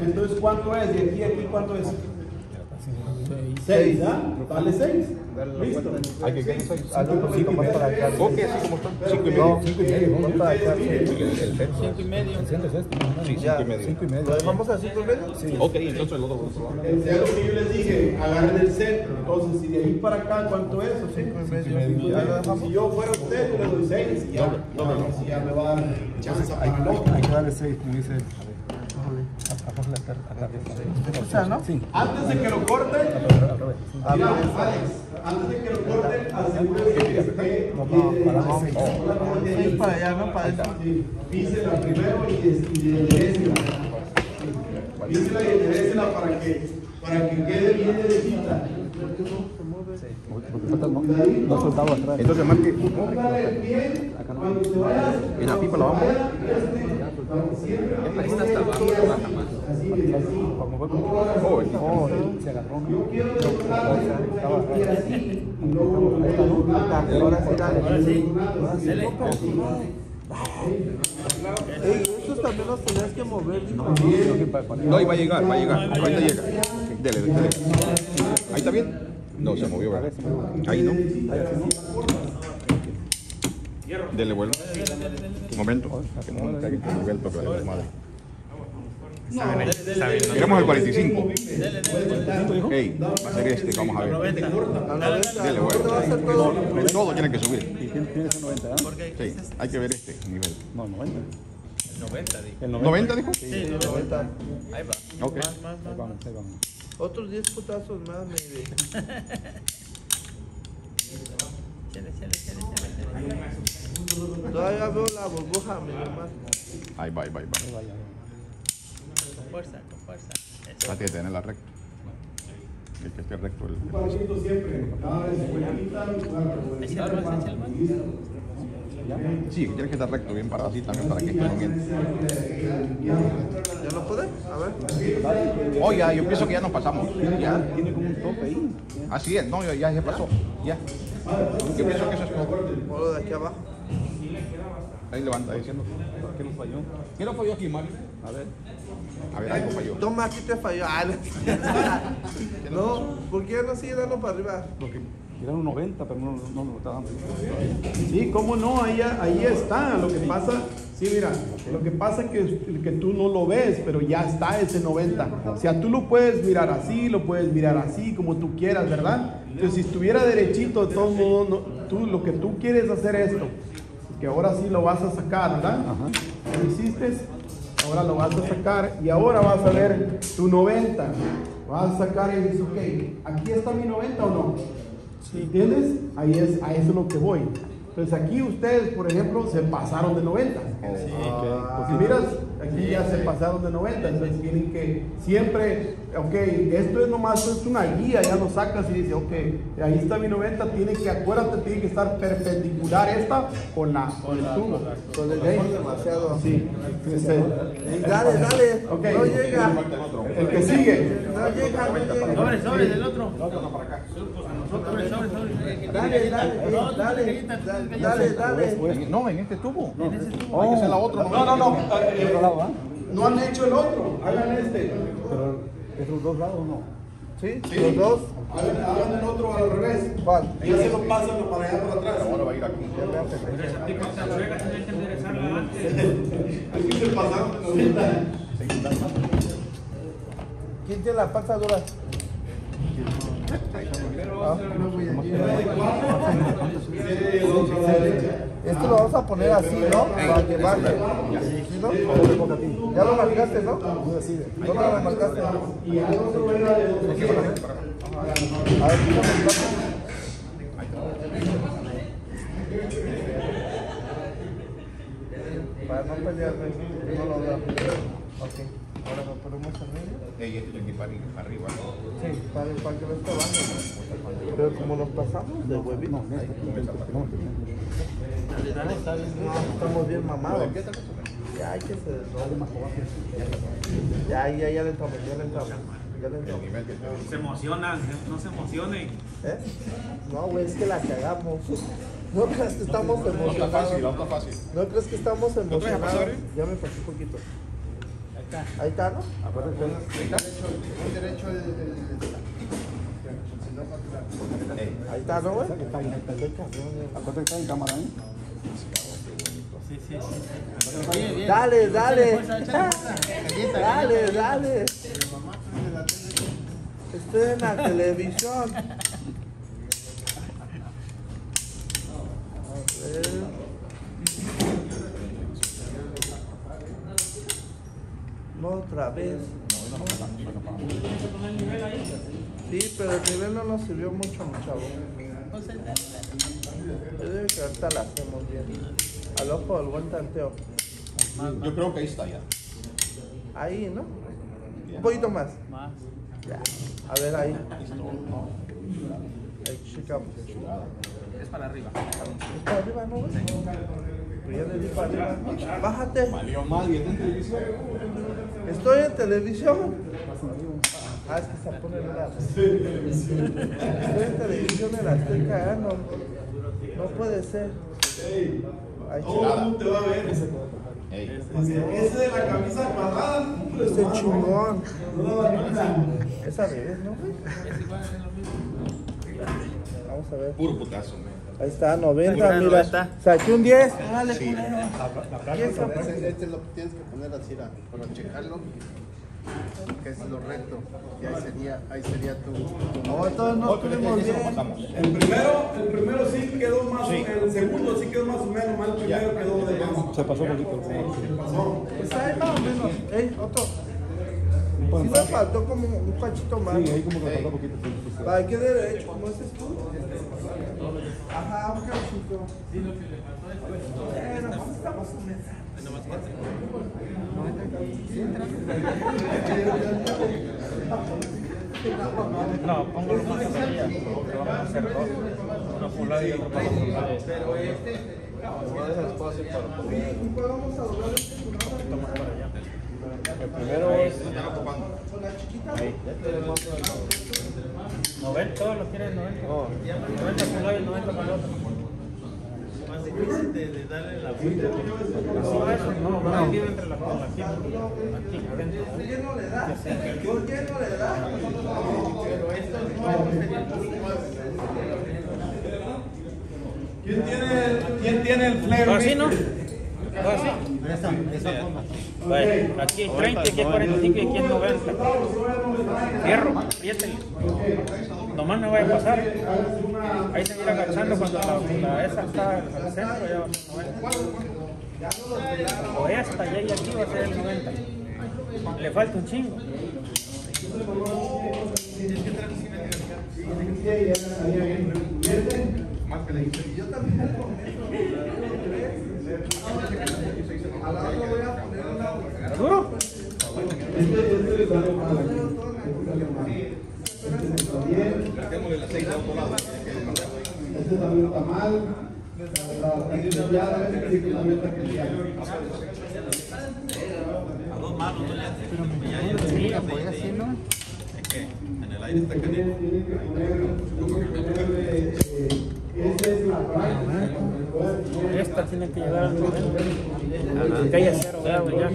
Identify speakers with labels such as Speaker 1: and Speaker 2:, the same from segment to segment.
Speaker 1: Entonces, ¿cuánto es? De aquí a aquí, ¿cuánto es? 6, ¿ah? Dale 6. Listo.
Speaker 2: Hay que quedar 6.
Speaker 3: Algo un poquito más para acá.
Speaker 2: Ok, así como está. 5 y medio.
Speaker 3: No, 5 y medio. Vamos para acá.
Speaker 4: 5 y medio.
Speaker 3: El centro es este.
Speaker 2: Sí, 5 y medio.
Speaker 3: 5 y medio.
Speaker 5: ¿Lo dejamos a 5 y medio?
Speaker 3: Sí.
Speaker 2: Ok, entonces el otro.
Speaker 1: Sea lo que yo les dije, agarren el centro. Entonces, si de ahí para acá, ¿cuánto es? 5 y medio.
Speaker 5: Ya lo dejamos.
Speaker 1: Si yo fuera usted, yo le doy 6 y ya, ya me va a dar chance para el otro.
Speaker 3: Hay que darle 6, como dice.
Speaker 5: O sea, ¿no?
Speaker 3: Sí.
Speaker 1: Antes de que lo corten, mira, Alex, antes de que lo corten, asegúrese que esté
Speaker 5: Para allá, ¿no? Para allá.
Speaker 1: písela primero y enderécela. Písela y enderécela para que quede bien derechita.
Speaker 3: Porque falta no soltaba atrás.
Speaker 2: Entonces, marque.
Speaker 1: Póngale bien, cuando se vaya,
Speaker 2: En la pipa la vamos a ver.
Speaker 4: Ahí está hasta abajo, baja más.
Speaker 1: así, así.
Speaker 2: Oh,
Speaker 3: Se agarró.
Speaker 1: Yo quiero demostrar que así y luego
Speaker 5: Ahora sí, dale.
Speaker 4: Ahora sí. Dele.
Speaker 5: Ey, estos también los tenías que mover.
Speaker 2: no, y va a llegar. Ahorita llega. Dele. Ahí está bien. No, se movió, ¿verdad? Ahí no. Dele vuelo. Un momento. Que no me cague con el toque de la madre. Miramos el 45. Hey, va a ser este, vamos a ver.
Speaker 4: 90.
Speaker 2: Dele vuelo. Todo tiene que subir.
Speaker 3: ¿Y quién tiene ese 90?
Speaker 2: Sí, hay que ver este nivel.
Speaker 3: No, 90.
Speaker 4: El 90, dijo.
Speaker 3: El
Speaker 2: 90 dijo.
Speaker 4: Sí,
Speaker 5: 90.
Speaker 4: ahí va.
Speaker 2: Ok.
Speaker 5: Más.
Speaker 3: Ahí vamos.
Speaker 5: Otros 10 putazos más, me diré.
Speaker 4: Chele.
Speaker 5: Todavía veo la burbuja, me diré más.
Speaker 2: Ahí va.
Speaker 4: Con fuerza. Eso.
Speaker 2: Trate de tenerla recta. El que esté recto.
Speaker 1: Paquito siempre, cada vez que quitan,
Speaker 4: Échale más.
Speaker 2: Sí, tiene que estar recto, bien parado así también para que esté bien.
Speaker 5: ¿Ya lo puede? A ver.
Speaker 2: Oh, ya, yo pienso que ya nos pasamos. Ya.
Speaker 3: Tiene como un tope ahí.
Speaker 2: Así es, no, ya se pasó. Ya. Yo pienso que eso es todo.
Speaker 5: O lo de aquí abajo.
Speaker 2: Ahí levanta diciendo.
Speaker 3: ¿Qué nos falló?
Speaker 2: ¿Qué lo falló aquí, Mario? A ver, algo falló.
Speaker 5: Toma, aquí te falló. No, ¿por qué no sigue dando para arriba?
Speaker 3: Porque eran un 90, pero no lo está dando.
Speaker 1: Sí, cómo no, ahí está. Lo que pasa, sí, mira, lo que pasa es que tú no lo ves, pero ya está ese 90. O sea, tú lo puedes mirar así, lo puedes mirar así, como tú quieras, ¿verdad? Entonces, si estuviera derechito, de todos modos, lo que tú quieres hacer esto, que ahora sí lo vas a sacar, ¿verdad? Lo hiciste, ahora lo vas a sacar y ahora vas a ver tu 90. Vas a sacar y dices, ok, ¿aquí está mi 90 o no? ¿Entiendes? A eso es lo que voy. Entonces aquí ustedes, por ejemplo, se pasaron de 90. Si miras, aquí ya se pasaron de 90. Entonces tienen que siempre, ok, esto es nomás es una guía, ya lo sacas y dices, ok, ahí está mi 90, acuérdate, tiene que estar perpendicular esta con el tubo.
Speaker 5: Con el game demasiado.
Speaker 1: Sí.
Speaker 5: Dale.
Speaker 1: Ok.
Speaker 5: No llega.
Speaker 1: El que sigue.
Speaker 5: No llega.
Speaker 4: Sobre, del otro. Sobre.
Speaker 5: Dale.
Speaker 2: No, en este tubo.
Speaker 3: No,
Speaker 2: Hay que hacer la otra.
Speaker 1: No.
Speaker 3: otro lado, ¿ah?
Speaker 1: No han hecho el otro, hagan este.
Speaker 3: Pero es los dos lados, ¿no?
Speaker 5: Sí, los dos.
Speaker 1: Hagan el otro al revés.
Speaker 5: ¿Cuál?
Speaker 1: Ya se lo pasan para allá para atrás.
Speaker 2: Ahora va a ir aquí.
Speaker 1: Aquí se pasaron de 90.
Speaker 5: ¿Quién tiene la panza dura? Esto lo vamos a poner así, ¿no? Para que baje. ¿Sí, no? Ya lo marcaste, ¿no? ¿Dónde lo marcaste?
Speaker 1: Y al otro era de otro.
Speaker 5: A ver, ¿cómo lo marcaste? Para no pelearme, no lo veo. Ok, ahora lo ponemos en medio.
Speaker 2: Ey, este tiene que ir para arriba.
Speaker 5: Sí, para que no esté bajo. Pero como nos pasamos de huevito. Dale. No, estamos bien mamados. Ya hay que se desrobe más abajo. Ya le entramos.
Speaker 6: Se emocionan, no se emocionen.
Speaker 5: ¿Eh? No, güey, es que la cagamos. No crees que estamos emocionados.
Speaker 2: La otra fácil.
Speaker 5: No crees que estamos
Speaker 2: traes a pasar,
Speaker 5: emocionados. Ya me pasé un poquito. Ahí está, ¿no?
Speaker 3: Acuérdate.
Speaker 5: Ahí está, ¿no, güey?
Speaker 3: Acuérdate que está en cámara, ¿eh?
Speaker 4: Sí, sí, sí. Bien, bien.
Speaker 5: Dale, dale.
Speaker 4: Calienta,
Speaker 5: Dale, dale. Estoy en la televisión. A ver. No, otra vez. Sí, pero el nivel no nos sirvió mucho, mi chavo. Yo digo que ahorita la hacemos bien. Al ojo del buen tanteo.
Speaker 2: Yo creo que ahí está ya.
Speaker 5: Ahí, ¿no? Un poquito más.
Speaker 4: Más.
Speaker 5: Ya. A ver, ahí. Ahí, checamos.
Speaker 4: Es para arriba.
Speaker 5: Es para arriba, ¿no, güey? Pues ya le di para arriba. Bájate.
Speaker 2: Valió mal y está en televisión.
Speaker 5: Estoy en televisión. Ah, es que se pone el lado. Estoy en televisión y la estoy cagando. No puede ser. Ahí,
Speaker 1: ¿Cómo te va a ver?
Speaker 2: Ey.
Speaker 1: Ese de la camisa cuadrada.
Speaker 5: este chingón. Esa bebé, ¿no, güey? Vamos a ver.
Speaker 2: Puro putazo, man.
Speaker 5: Ahí está, 90,
Speaker 4: Pura
Speaker 5: mira.
Speaker 4: 90.
Speaker 5: Saqué un 10.
Speaker 2: Sí.
Speaker 7: Este lo tienes que poner así para checarlo, que es lo recto. Y ahí sería tu
Speaker 5: No, entonces no estuvimos bien.
Speaker 1: El primero sí quedó más o menos. El segundo sí quedó más o menos. Mal, el primero quedó de más.
Speaker 3: Se pasó poquito.
Speaker 5: Pues ahí más o menos. Otro. Sí me faltó como un cachito más.
Speaker 3: Sí, ahí como que faltó poquito. Sí.
Speaker 5: Para que derecho, como dices tú. Ajá, un cachito. Nomás estamos en esa.
Speaker 4: No, póngalo más arriba, porque vamos a hacer dos. Uno por un lado y otro por otro lado.
Speaker 5: Y pues vamos a doblar este
Speaker 4: Toma para allá.
Speaker 3: El primero es.
Speaker 5: con la chiquita.
Speaker 4: 90, todos los quieren 90. 90 por un lado y 90 por el otro. Más difícil de darle la vuelta. No, eso no, aquí entre la aquí adentro.
Speaker 5: ¿Por qué no le da? ¿Por qué no le da?
Speaker 4: Pero esto no sería
Speaker 1: ¿Quién tiene el flare?
Speaker 4: así, ¿no? Así. Bueno, aquí es 30, aquí es 45 y aquí es 90. Fierro, apriétale. Nomás no vaya a pasar. Ahí se irá agachando cuando esa está al centro, ya va a ser 90. O esta, ya y aquí va a ser el 90. Le falta un chingo.
Speaker 5: A la otra voy a poner una.
Speaker 4: ¿Seguro?
Speaker 2: Démosle la 6 de otro lado.
Speaker 1: Este también está mal.
Speaker 6: a dos manos, ¿no?
Speaker 4: Sí, podía así, ¿no?
Speaker 6: Es que en el aire está caliente.
Speaker 4: Esta tiene que llegar al 90. Que haya 0 grados ya.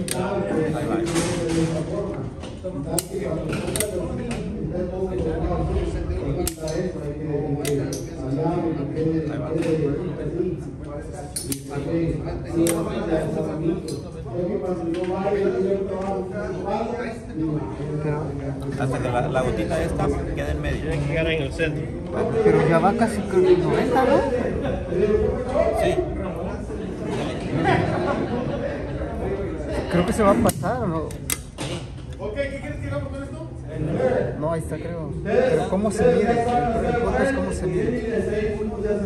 Speaker 6: Hasta que la gotita esta quede en medio.
Speaker 4: Tiene que llegar ahí en el centro.
Speaker 8: Pero ya va casi con 90, ¿no?
Speaker 6: Sí.
Speaker 8: Creo que se va a pasar, ¿o no?
Speaker 1: Ok, ¿qué quieres que hagamos con esto?
Speaker 8: No, ahí está, creo. Pero ¿cómo se mide? El punto es cómo se mide.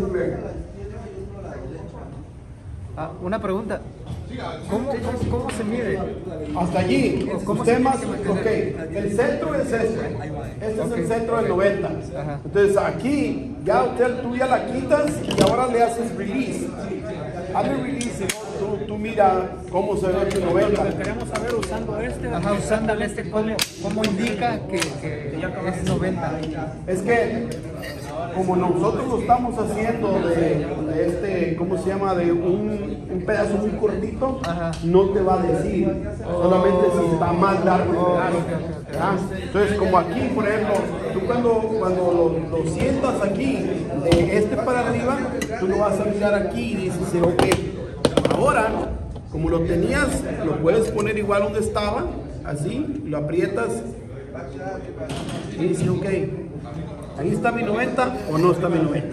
Speaker 8: Ah, una pregunta. ¿Cómo se mide?
Speaker 1: Hasta allí.
Speaker 8: ¿Cómo
Speaker 1: Usted
Speaker 8: se
Speaker 1: más,
Speaker 8: tiene que mantener?
Speaker 1: ok. El centro es este. Este es el centro del 90.
Speaker 8: Ajá.
Speaker 1: Entonces aquí, ya tú ya la quitas y ahora le haces release. Hazle release y tú tú mira cómo se ve 890.
Speaker 4: Lo que queremos saber usando este,
Speaker 8: Ajá, usando este, ¿cómo indica que es 90?
Speaker 1: Es que como nosotros lo estamos haciendo de este, ¿cómo se llama? De un pedazo muy cortito,
Speaker 8: Ajá.
Speaker 1: no te va a decir, solamente si está más largo el pedazo. ¿verdad? Entonces, como aquí, por ejemplo, tú cuando lo sientas aquí, de este para arriba, tú lo vas a mirar aquí y dices, ok, ahora, como lo tenías, lo puedes poner igual donde estaba, así, lo aprietas y dices, ok, ahí está mi 90 o no está mi 90.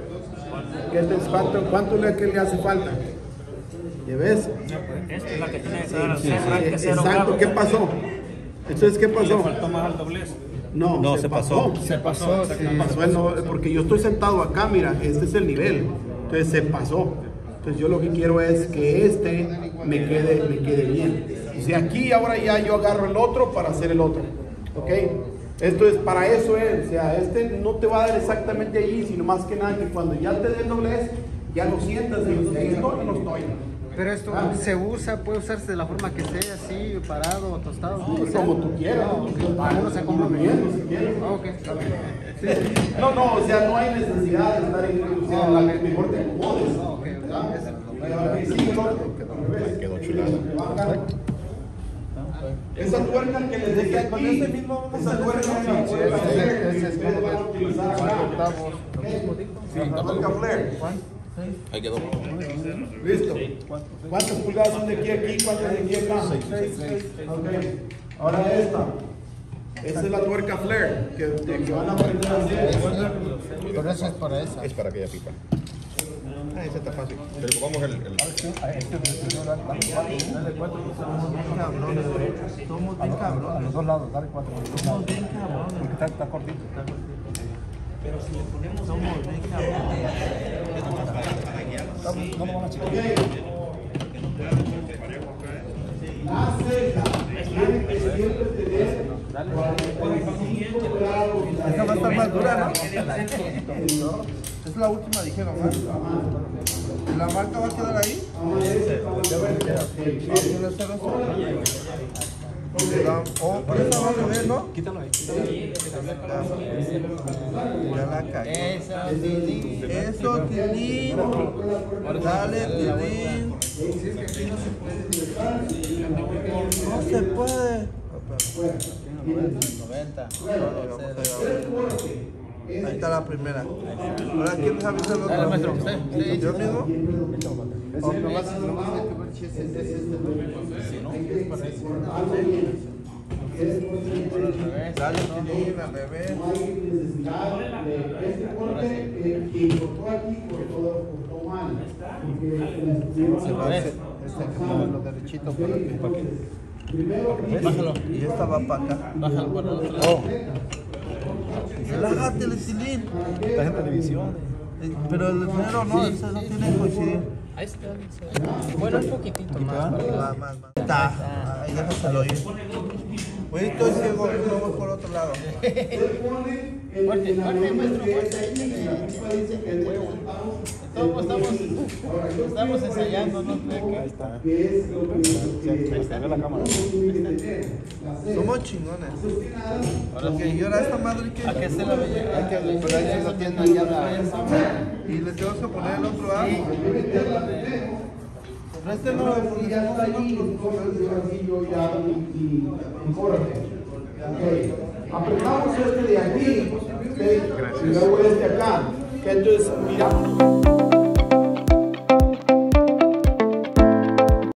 Speaker 1: ¿Cuánto le hace falta? ¿Ya ves?
Speaker 4: Esta es la que tiene que dar
Speaker 1: Sí,
Speaker 4: cero
Speaker 1: exacto,
Speaker 4: grados.
Speaker 1: ¿qué pasó? Entonces, ¿qué
Speaker 4: Le
Speaker 1: pasó?
Speaker 4: faltó más al doblez.
Speaker 1: No, se pasó.
Speaker 8: Se pasó, sí.
Speaker 1: Pasó porque yo estoy sentado acá, mira, este es el nivel. Entonces se pasó. Entonces yo lo que quiero es que este me quede bien. O sea, aquí ahora ya yo agarro el otro para hacer el otro. ¿Ok? Esto es para eso, o sea, este no te va a dar exactamente allí, sino más que nada que cuando ya te dé el doblez, ya lo sientas y dices, ahí estoy o no estoy.
Speaker 8: Pero esto se usa, puede usarse de la forma que sea, así, parado, tostado.
Speaker 1: Pues como tú quieras.
Speaker 8: Uno se acomoda
Speaker 1: bien, si quieres.
Speaker 8: Ok, está bien.
Speaker 1: Sí. No, o sea, no hay necesidad de estar en, o sea, la que mejor te acomodes. ¿verdad? Sí, no,
Speaker 2: Quedó chulada.
Speaker 1: esa tuerca que les dejé aquí, esa tuerca ustedes van a utilizar acá. La tuerca flare.
Speaker 2: Ahí quedó.
Speaker 1: Listo. ¿Cuántas pulgadas son de aquí a aquí? ¿Cuántas de aquí a acá? 6. Okay. Ahora esta. Esa es la tuerca flare que van a aprender a hacer.
Speaker 8: Pero eso es para esa.
Speaker 2: Es para aquella pipa. Ah, esa está fácil. Pero vamos el...
Speaker 5: Somos bien cabrones.
Speaker 3: A los dos lados, dale 4.
Speaker 5: Somos bien cabrones.
Speaker 3: Porque está cortito.
Speaker 4: Pero si le ponemos
Speaker 5: Somos bien cabrones.
Speaker 3: No lo van a checar.
Speaker 1: La ceja tiene que siempre tener 45 grados.
Speaker 5: Esta va a estar más dura, ¿no? Es la última, dijeron, ¿no? ¿La marca va a quedar ahí? Oh, por eso va a ver, ¿no?
Speaker 3: Quítalo ahí.
Speaker 5: Ya la cagué.
Speaker 8: Eso,
Speaker 5: Tilín. Dale, Tilín. No se puede.
Speaker 8: 90.
Speaker 5: Ahí está la primera. Ahora, ¿quién sabe hacer el otro?
Speaker 8: maestro, usted.
Speaker 5: ¿Yo mismo? Dale, Tilín, al bebé.
Speaker 1: Este corte, quien cortó aquí, cortó mal.
Speaker 8: Lo derechito para que.
Speaker 1: Bájalo.
Speaker 5: Y esta va para acá.
Speaker 8: Bájalo para el otro lado.
Speaker 5: Relájate, Tilín.
Speaker 3: Estás en televisión.
Speaker 5: Pero el dinero no, ese no tiene que coincidir.
Speaker 8: Ahí está. Bueno, un poquitito más.
Speaker 5: Más. Está. Ahí déjaselo ir. Oye, estoy ciego, no voy por otro lado.
Speaker 8: Fuerte, maestro, Estamos ensayando, no sé qué.
Speaker 3: Ahí está. Se ve la cámara.
Speaker 5: Somos chingones. Porque yo era esta madre que.
Speaker 8: ¿A qué se la veía?
Speaker 5: Pero ahí sí lo tienen ya la. Y le tengo que poner el otro lado. Préstelo,
Speaker 1: Y ya está ahí, entonces así yo ya y córrete. Ok. Apretamos este de aquí, ¿ok? Y luego este acá. Que entonces, mira.